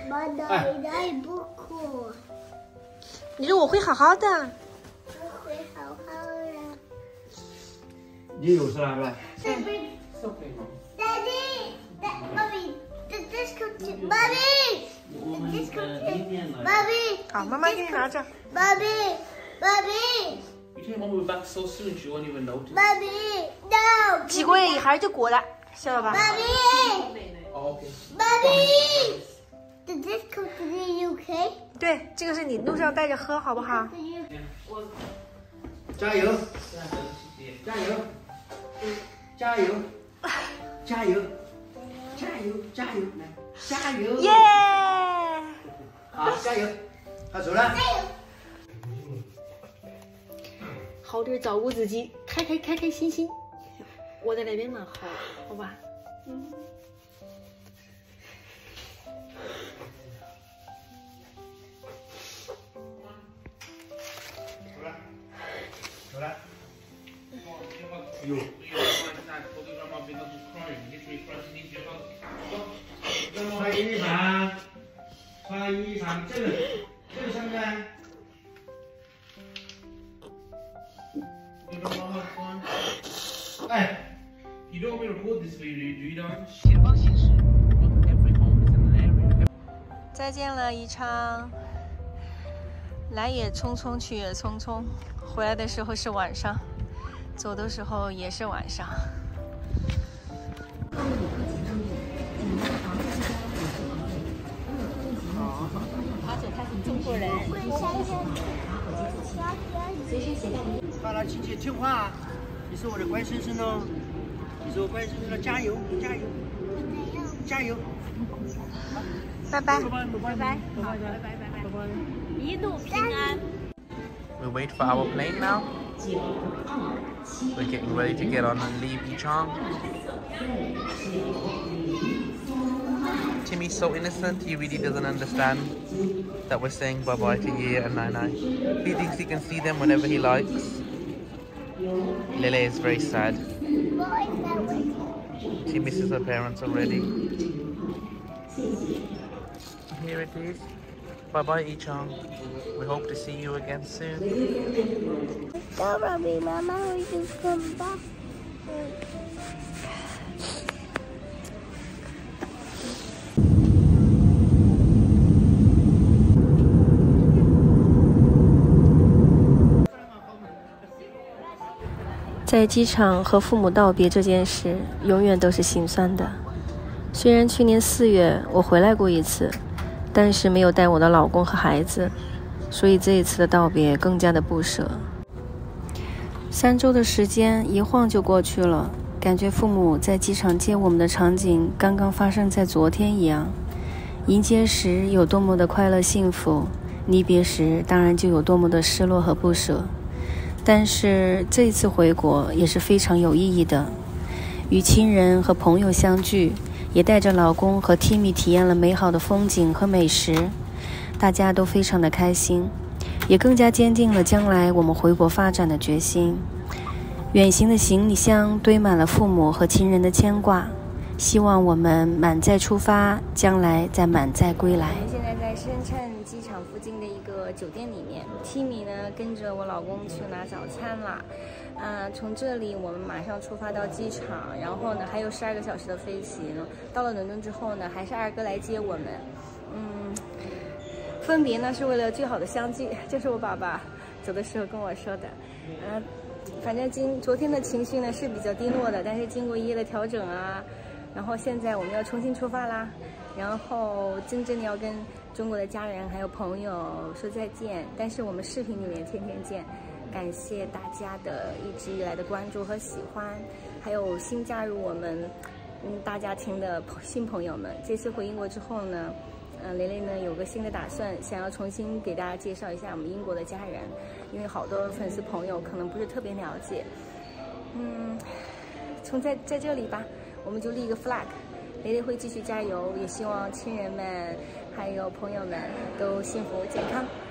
妈奶不哭。 你说我会好好的。 我会好好的。 你有事了是吧 ？Daddy, this cookie, Bobby, this cookie, Bobby. 好，妈妈给你拿着。 Bobby. You think Mum will be back so soon she won't even notice? Bobby, no. 几个月一孩就裹了，晓得吧 Oh, okay. Bobby, this cookie UK? 对，这个是你路上带着喝，好不好？ 加油！加油！加油！加油！加油！加油！来，加油！ 耶！ 好，加油！他走了。 好点照顾自己，开心心。我在那边嘛，好吧。 走了。 You told your grandma because she's crying. Literally crying. She needs your help. 穿衣裳，穿衣裳，这个上面。 You don't know how fun. 哎。 You don't want me to record this for you, do you, darling? 前方行驶 every home is in an area. 再见了，宜昌。来也匆匆，去也匆匆，回来的时候是晚上，走的时候也是晚上。他是中国人。 好了，琪琪听话，你是我的乖孙孙哦，你是我乖孙孙哦，加油，加油，加油！ 拜拜， 拜拜， 一路平安。 We wait for our plane now. We're getting ready to get on and leave Yichang. Timmy's so innocent, he really doesn't understand that we're saying bye-bye to Ye and Nai Nai. He thinks he can see them whenever he likes. Lele is very sad. She misses her parents already. Here it is. Bye-bye, Yichang. We hope to see you again soon. Sorry, Mama, we can come back. 在机场和父母道别这件事，永远都是心酸的。虽然去年4月我回来过一次，但是没有带我的老公和孩子，所以这一次的道别更加的不舍。3周的时间一晃就过去了，感觉父母在机场接我们的场景刚刚发生在昨天一样。迎接时有多么的快乐幸福，离别时当然就有多么的失落和不舍。但是这一次回国也是非常有意义的，与亲人和朋友相聚，也带着老公和 Timmy 体验了美好的风景和美食，大家都非常的开心，也更加坚定了将来我们回国发展的决心。远行的行李箱堆满了父母和亲人的牵挂，希望我们满载出发，将来再满载归来。现在在深圳机场附近的一个酒店里面 ，Timmy 呢跟着我老公去拿早餐啦。从这里我们马上出发到机场，然后呢还有12个小时的飞行。到了伦敦之后呢，还是二哥来接我们。分别呢是为了最好的相聚，这是我爸爸走的时候跟我说的。反正昨天的情绪呢是比较低落的，但是经过一夜的调整啊，然后现在我们要重新出发啦，然后真正的要跟中国的家人还有朋友说再见，但是我们视频里面天天见。感谢大家的一直以来的关注和喜欢，还有新加入我们大家庭的新朋友们。这次回英国之后呢，蕾蕾呢有个新的打算，想要重新给大家介绍一下我们英国的家人，因为好多粉丝朋友可能不是特别了解。在这里吧，我们就立一个 flag， 蕾蕾会继续加油，也希望亲人们还有朋友们都幸福健康。